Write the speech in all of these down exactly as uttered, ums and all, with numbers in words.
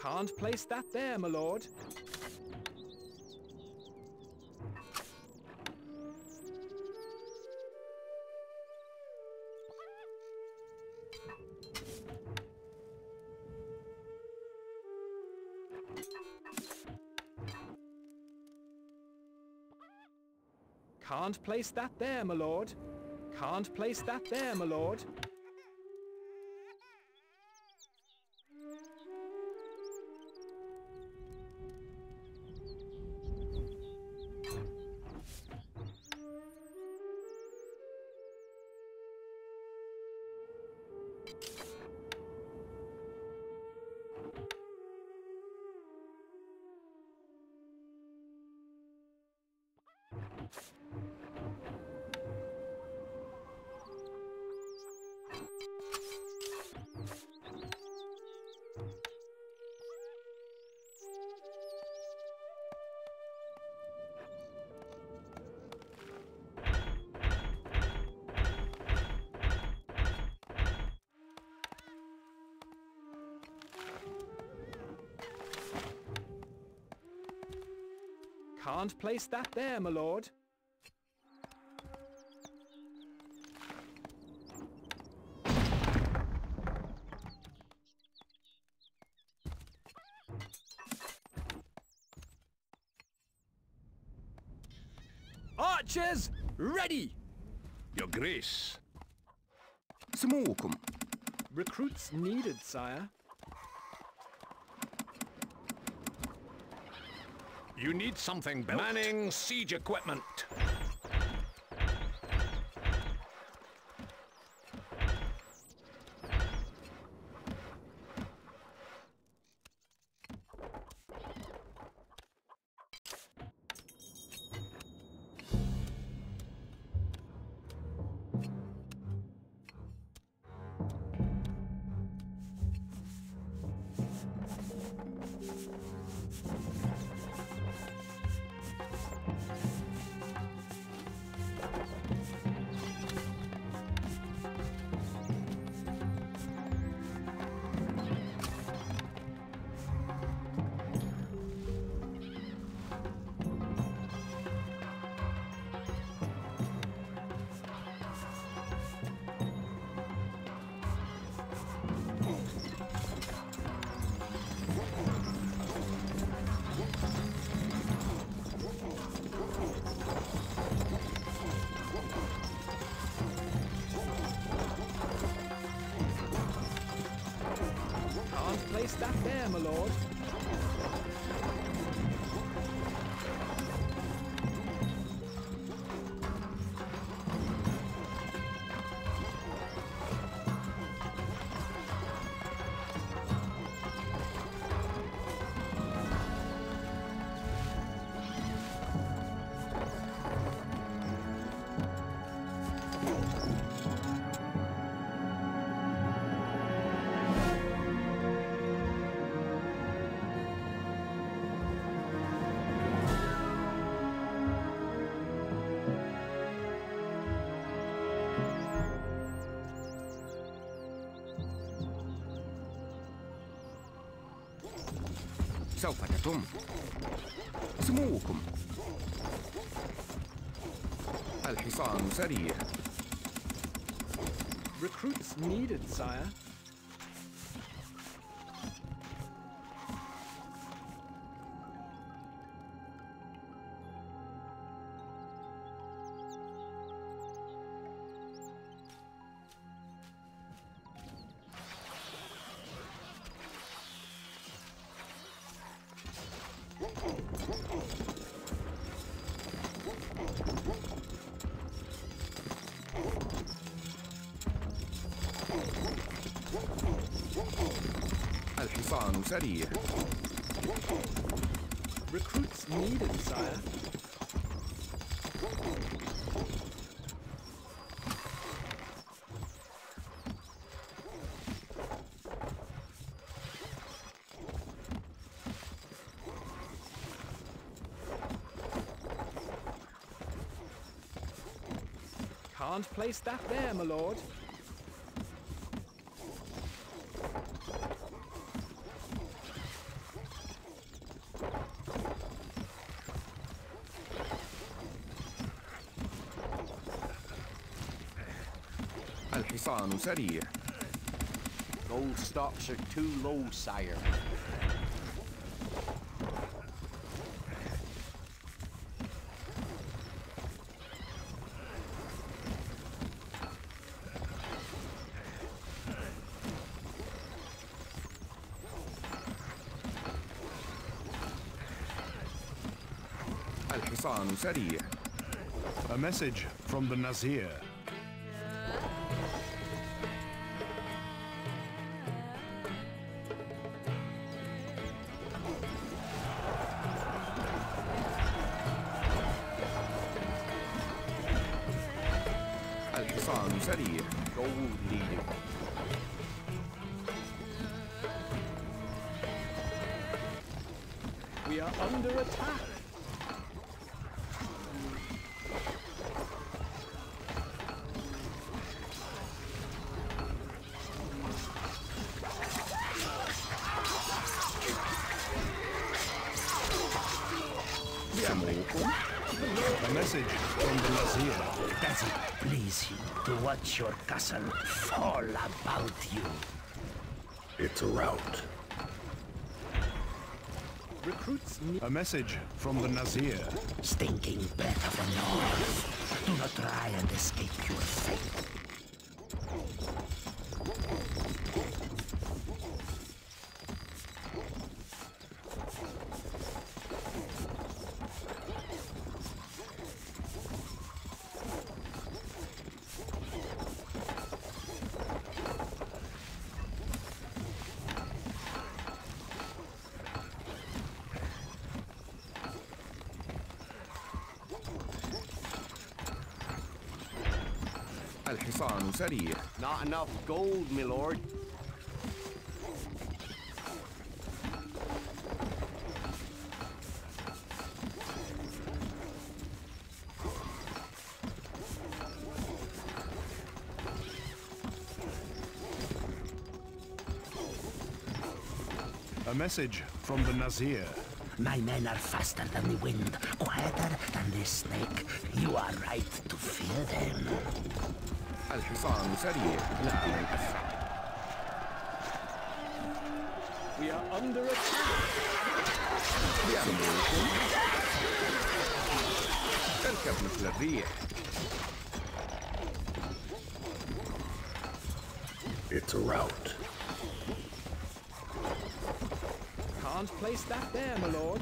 Can't place that there, my lord. Can't place that there, my lord. Can't place that there, my lord. Can't place that there, my lord. Archers, ready! Your Grace. سموكم. Recruits needed, sire. You need something built. Manning siege equipment. Place that there, my lord. سوف تتم. سموكم. الحصان سريع. Recruits needed, sire. الحصان سريع. Recruits needed, sire. Can't place that there, my lord. الحصان سريع. Gold stocks are too low, sire. الحصان سريع. A message from the Nazir. الحصان سريع. Gold leader. We are under attack. A message from the Nazir. Does it please you to watch your castle fall about you? It's a rout. Recruits need... A message from the Nazir. Stinking breath of the north. Do not try and escape your fate. الحصان سريع. Not enough gold, my lord. A message from the Nazir. My men are faster than the wind, quieter than the snake. You are right to fear them. الحصان سريع. لا من أسرع. We are under attack. بأمركم. تركب مثل الريح. It's a rout. Can't place that there, my lord.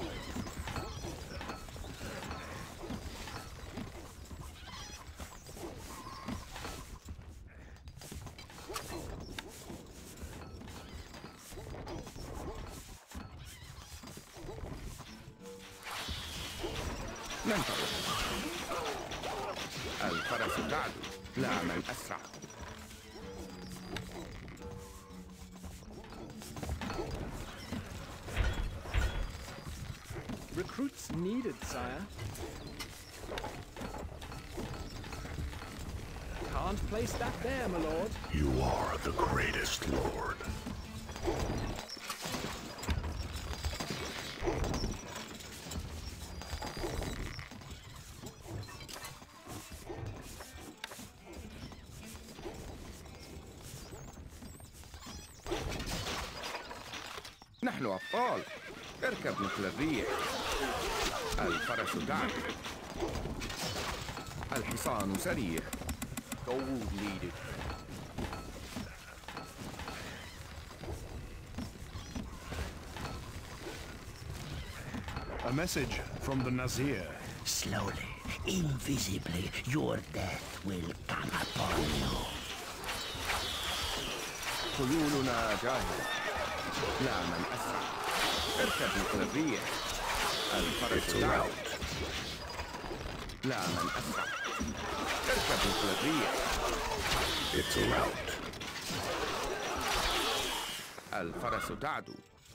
ننطلق. الفرس تعدو. لا من أسرع. Recruits needed, sire. Can't place that there, my lord. You are the greatest lord. نحن أبطال. اركب مثل الريح. الفرس تعدو. الحصان سريع. Gold leader. A message from the Nazir. Slowly, invisibly, your death will come upon you. خيولنا جاهزة. لا من أسرع. اركب مثل الريح. الفرس تعدو. لا من أسرع. اركب مثل الريح. It's a rout. الفرس تعدو.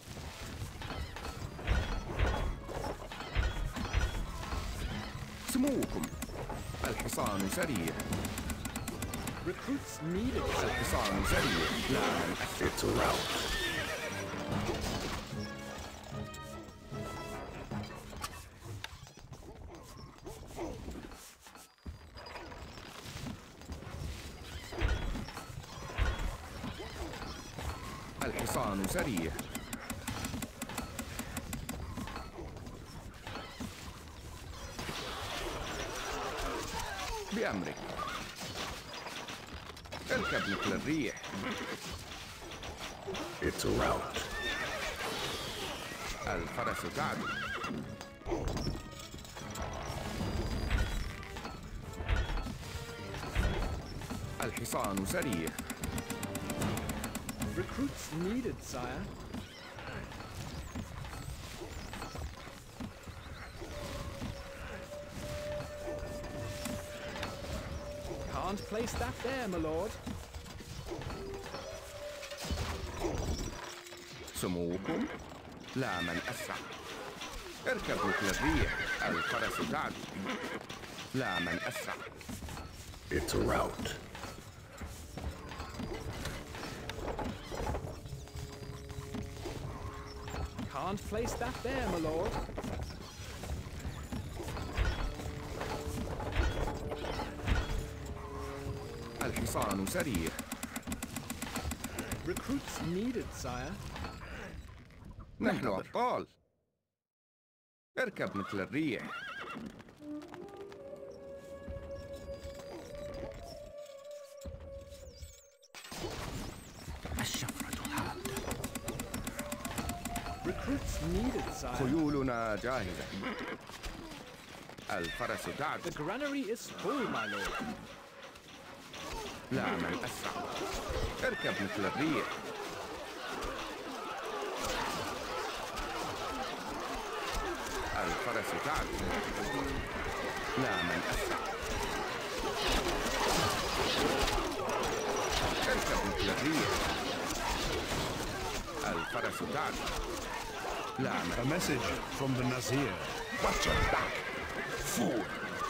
سموكم. الحصان سريع. Recruits needed, sire. الحصان سريع. لا من أسرع. It's a rout. الحصان سريع. بأمرك. اركب مثل الريح. It's a rout. الفرس تعدو. الحصان سريع. Recruits needed, sire. Can't place that there, my lord. سموكم لا من أسرع. اركب مثل الريح. الفرس تعدو. لا من أسرع. It's a rout. Can't place that there, my lord. الحصان سريع. Recruits needed, sire. نحن أبطال. اركب مثل الريح. الشفرة حادة. Recruits needed, sire. خيولنا جاهزة. الفرس تعدو. The granary is full, my lord. لا من أسرع. اركب مثل الريح. الفرس تعدو. لا من أسرع. اركب مثل الريح. الفرس تعدو. لا من. A message from the Nazir. Watch your back. Fool.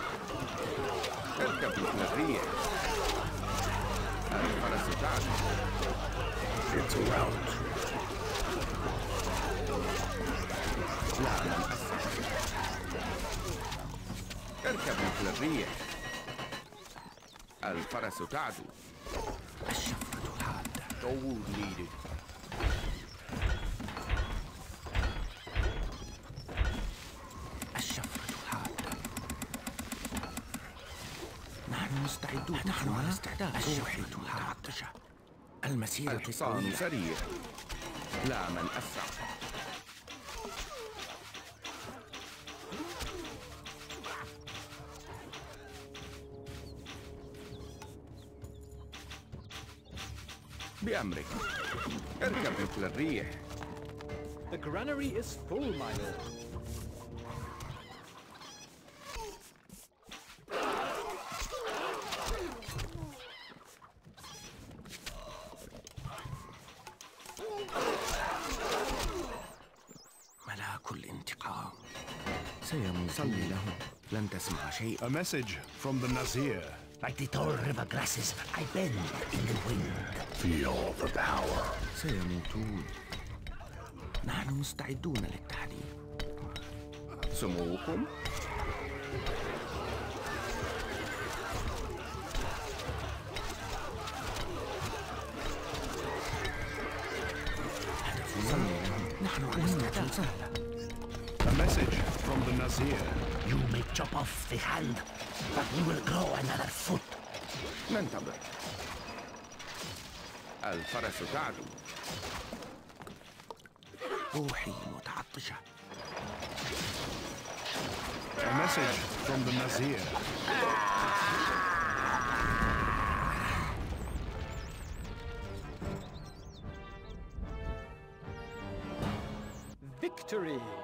اركب مثل الريح. الفرس تعدو. It's a rout. لا من أسرع. اركب مثل الريح. الفرس تعدو. الشفرة حادة. Gold needed. الشفرة حادة. نحن مستعدون. نحن على استعداد. الشفرة حادة. المسيرة الحصان طويلة. سريع. لا من أسرع. بأمرك. اركب مثل الريح. The granary is full, my lord. ملاك الانتقام. سيصلي لهم. لن تسمع شيء. A message from the Nazir. Like the tall river grasses, I bend in the wind. Feel the power. سيموتون. نحن مستعدون للتحديد. سموكم. نحن على استعداد. A message from the Nazir. You may chop off the hand, but we will grow another foot. ننتظر. الفرس تعدو. روحي متعطشة. A message from the Nazir. Victory!